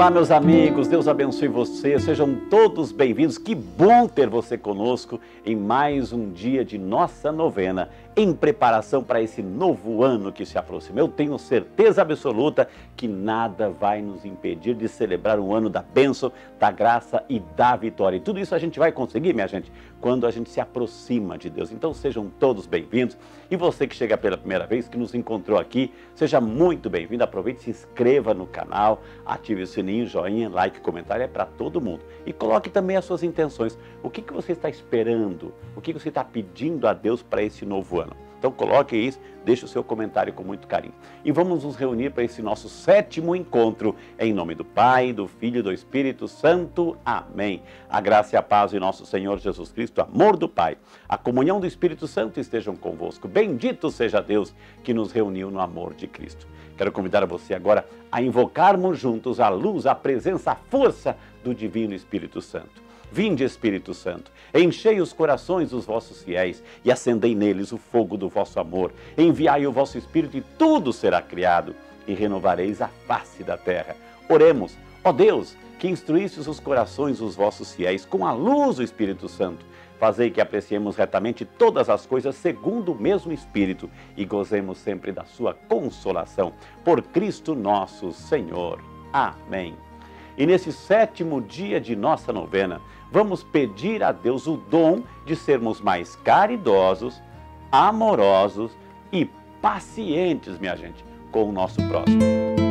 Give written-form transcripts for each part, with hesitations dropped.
Olá, meus amigos, Deus abençoe você, sejam todos bem-vindos. Que bom ter você conosco em mais um dia de nossa novena, em preparação para esse novo ano que se aproxima. Eu tenho certeza absoluta que nada vai nos impedir de celebrar um ano da bênção, da graça e da vitória. E tudo isso a gente vai conseguir, minha gente, quando a gente se aproxima de Deus. Então sejam todos bem-vindos. E você que chega pela primeira vez, que nos encontrou aqui, seja muito bem-vindo. Aproveite, se inscreva no canal, ative o sininho, joinha, like, comentário, é para todo mundo. E coloque também as suas intenções. O que você está esperando? O que você está pedindo a Deus para esse novo ano? Então coloque isso, deixe o seu comentário com muito carinho. E vamos nos reunir para esse nosso 7º encontro, em nome do Pai, do Filho e do Espírito Santo. Amém. A graça e a paz de nosso Senhor Jesus Cristo, o amor do Pai, a comunhão do Espírito Santo estejam convosco. Bendito seja Deus que nos reuniu no amor de Cristo. Quero convidar você agora a invocarmos juntos a luz, a presença, a força do Divino Espírito Santo. Vinde, Espírito Santo, enchei os corações dos vossos fiéis e acendei neles o fogo do vosso amor. Enviai o vosso Espírito e tudo será criado e renovareis a face da terra. Oremos, ó Deus, que instruístes os corações dos vossos fiéis com a luz do Espírito Santo. Fazei que apreciemos retamente todas as coisas segundo o mesmo Espírito e gozemos sempre da sua consolação. Por Cristo nosso Senhor. Amém. E nesse 7º dia de nossa novena, vamos pedir a Deus o dom de sermos mais caridosos, amorosos e pacientes, minha gente, com o nosso próximo.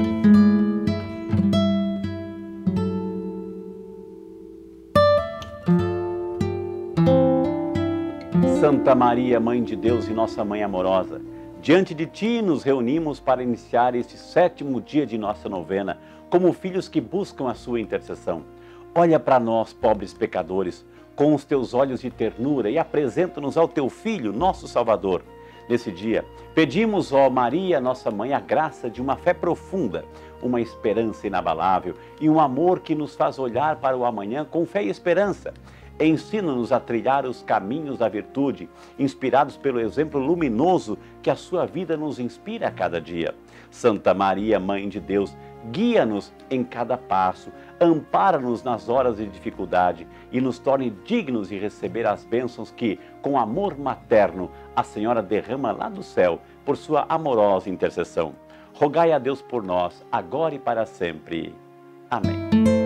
Santa Maria, Mãe de Deus e nossa Mãe amorosa, diante de Ti nos reunimos para iniciar este 7º dia de nossa novena, como filhos que buscam a Sua intercessão. Olha para nós, pobres pecadores, com os Teus olhos de ternura e apresenta-nos ao Teu Filho, nosso Salvador. Nesse dia, pedimos, ó Maria, nossa Mãe, a graça de uma fé profunda, uma esperança inabalável e um amor que nos faz olhar para o amanhã com fé e esperança. Ensina-nos a trilhar os caminhos da virtude, inspirados pelo exemplo luminoso que a sua vida nos inspira a cada dia. Santa Maria, Mãe de Deus, guia-nos em cada passo, ampara-nos nas horas de dificuldade e nos torne dignos de receber as bênçãos que, com amor materno, a Senhora derrama lá do céu por sua amorosa intercessão. Rogai a Deus por nós, agora e para sempre. Amém.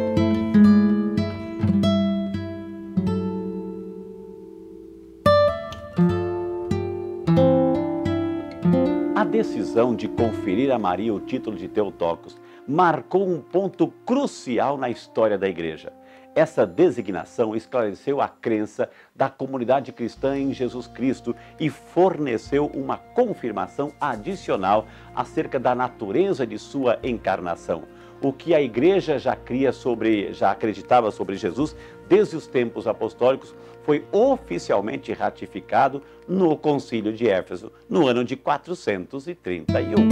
A decisão de conferir a Maria o título de Theotokos marcou um ponto crucial na história da Igreja. Essa designação esclareceu a crença da comunidade cristã em Jesus Cristo e forneceu uma confirmação adicional acerca da natureza de sua encarnação. O que a Igreja já acreditava sobre Jesus desde os tempos apostólicos foi oficialmente ratificado no Concílio de Éfeso, no ano de 431.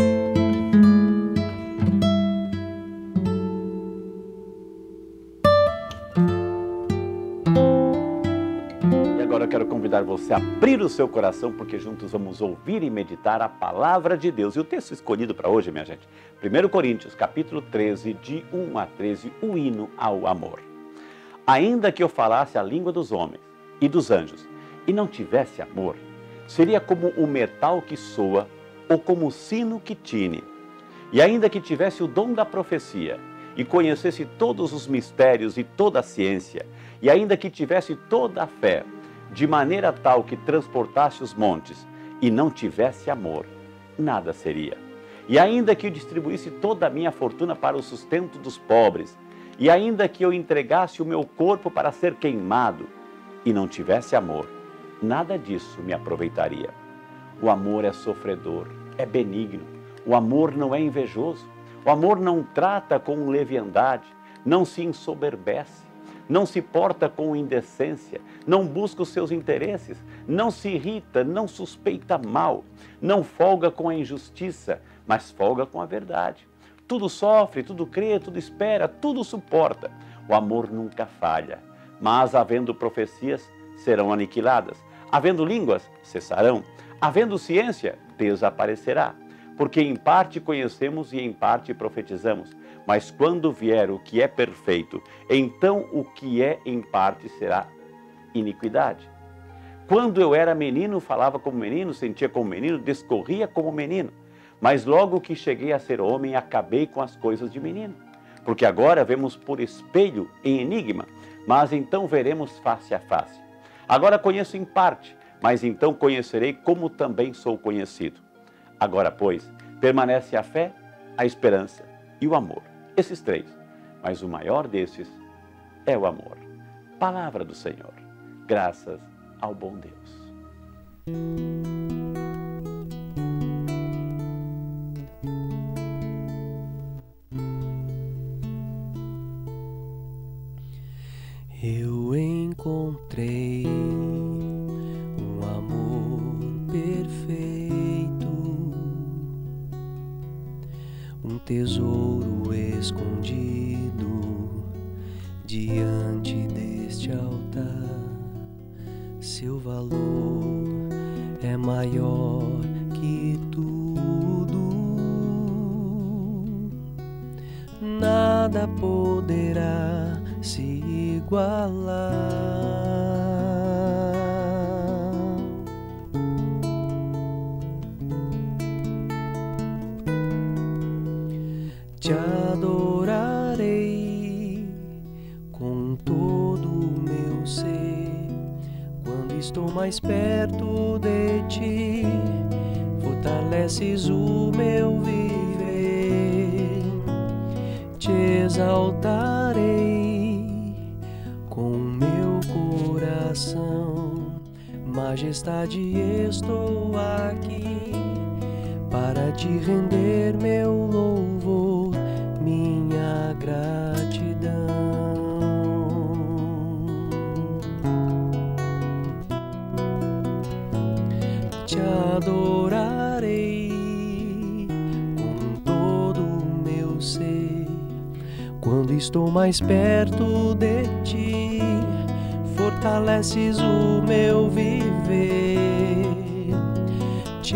E agora eu quero convidar você a abrir o seu coração, porque juntos vamos ouvir e meditar a Palavra de Deus. E o texto escolhido para hoje, minha gente, 1 Coríntios, capítulo 13, de 1 a 13, o hino ao amor. Ainda que eu falasse a língua dos homens e dos anjos, e não tivesse amor, seria como o metal que soa ou como o sino que tine. E ainda que tivesse o dom da profecia e conhecesse todos os mistérios e toda a ciência, e ainda que tivesse toda a fé, de maneira tal que transportasse os montes, e não tivesse amor, nada seria. E ainda que eu distribuísse toda a minha fortuna para o sustento dos pobres, e ainda que eu entregasse o meu corpo para ser queimado, e não tivesse amor, nada disso me aproveitaria. O amor é sofredor, é benigno. O amor não é invejoso. O amor não trata com leviandade, não se ensoberbece, não se porta com indecência, não busca os seus interesses, não se irrita, não suspeita mal, não folga com a injustiça, mas folga com a verdade. Tudo sofre, tudo crê, tudo espera, tudo suporta. O amor nunca falha. Mas, havendo profecias, serão aniquiladas. Havendo línguas, cessarão. Havendo ciência, desaparecerá. Porque em parte conhecemos e em parte profetizamos. Mas quando vier o que é perfeito, então o que é em parte será iniquidade. Quando eu era menino, falava como menino, sentia como menino, discorria como menino. Mas logo que cheguei a ser homem, acabei com as coisas de menino. Porque agora vemos por espelho em enigma, mas então veremos face a face. Agora conheço em parte, mas então conhecerei como também sou conhecido. Agora, pois, permanece a fé, a esperança e o amor. Esses três. Mas o maior desses é o amor. Palavra do Senhor. Graças ao bom Deus. Eu encontrei um amor perfeito, um tesouro escondido diante deste altar. Seu valor é maior que tudo, nada poderá se igualar. Te adorarei com todo o meu ser, quando estou mais perto de ti, fortaleces o meu viver. Te exaltarei com meu coração, majestade, estou aqui para te render meu louvor, minha gratidão. Te adorarei com todo o meu ser, quando estou mais perto de ti, fortaleces o meu viver. Te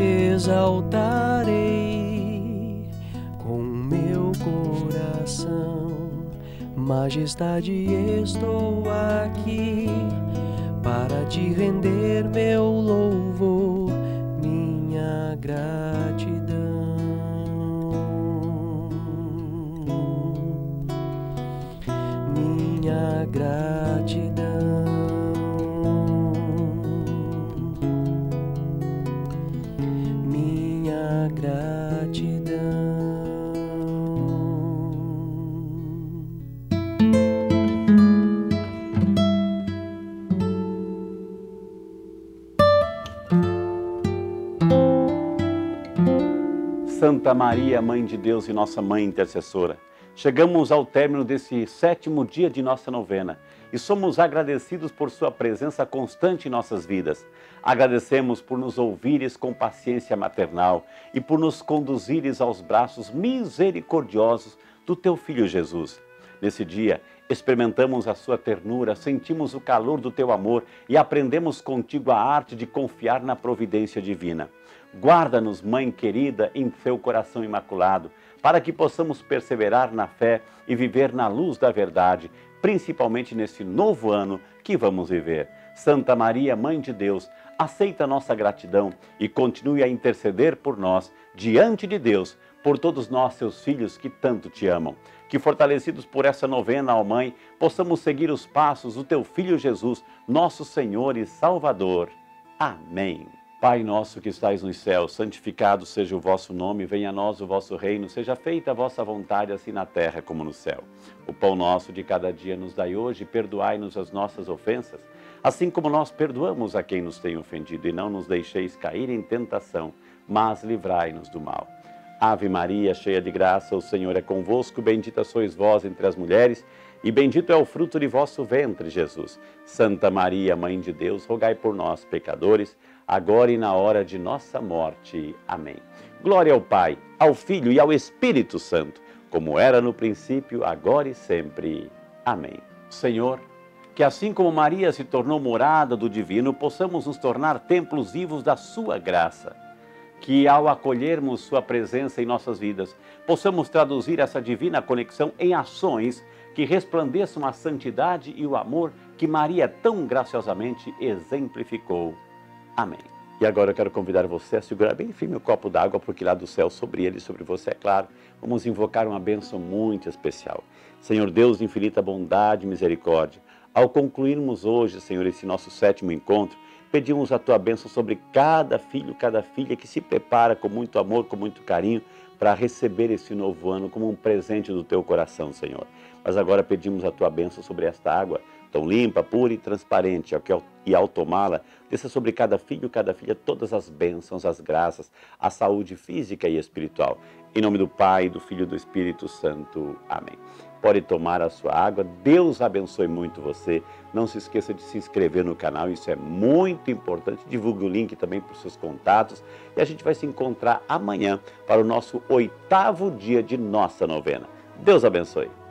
exaltarei com meu coração, majestade, estou aqui para te render meu louvor, minha gratidão. Minha gratidão. Minha gratidão. Santa Maria, Mãe de Deus e nossa Mãe Intercessora, chegamos ao término desse 7º dia de nossa novena e somos agradecidos por sua presença constante em nossas vidas. Agradecemos por nos ouvires com paciência maternal e por nos conduzires aos braços misericordiosos do teu Filho Jesus. Nesse dia, experimentamos a sua ternura, sentimos o calor do teu amor e aprendemos contigo a arte de confiar na providência divina. Guarda-nos, Mãe querida, em teu coração imaculado, para que possamos perseverar na fé e viver na luz da verdade, principalmente nesse novo ano que vamos viver. Santa Maria, Mãe de Deus, aceita nossa gratidão e continue a interceder por nós, diante de Deus, por todos nós, seus filhos que tanto te amam. Que, fortalecidos por essa novena, ó Mãe, possamos seguir os passos do teu Filho Jesus, nosso Senhor e Salvador. Amém. Pai nosso que estais nos céus, santificado seja o vosso nome, venha a nós o vosso reino, seja feita a vossa vontade, assim na terra como no céu. O pão nosso de cada dia nos dai hoje, perdoai-nos as nossas ofensas, assim como nós perdoamos a quem nos tem ofendido, e não nos deixeis cair em tentação, mas livrai-nos do mal. Ave Maria, cheia de graça, o Senhor é convosco, bendita sois vós entre as mulheres, e bendito é o fruto de vosso ventre, Jesus. Santa Maria, Mãe de Deus, rogai por nós, pecadores, agora e na hora de nossa morte. Amém. Glória ao Pai, ao Filho e ao Espírito Santo, como era no princípio, agora e sempre. Amém. Senhor, que assim como Maria se tornou morada do Divino, possamos nos tornar templos vivos da sua graça. que ao acolhermos Sua presença em nossas vidas, possamos traduzir essa divina conexão em ações que resplandeçam a santidade e o amor que Maria tão graciosamente exemplificou. Amém. E agora eu quero convidar você a segurar bem firme o copo d'água, porque lá do céu, sobre ele e sobre você, é claro, vamos invocar uma bênção muito especial. Senhor Deus de infinita bondade e misericórdia, ao concluirmos hoje, Senhor, esse nosso 7º encontro, pedimos a Tua bênção sobre cada filho, cada filha que se prepara com muito amor, com muito carinho, para receber esse novo ano como um presente do Teu coração, Senhor. Mas agora pedimos a Tua bênção sobre esta água, tão limpa, pura e transparente, e ao tomá-la, desça sobre cada filho, cada filha, todas as bênçãos, as graças, a saúde física e espiritual. Em nome do Pai, do Filho e do Espírito Santo. Amém. Pode tomar a sua água. Deus abençoe muito você. Não se esqueça de se inscrever no canal, isso é muito importante. Divulgue o link também para os seus contatos. E a gente vai se encontrar amanhã para o nosso 8º dia de nossa novena. Deus abençoe.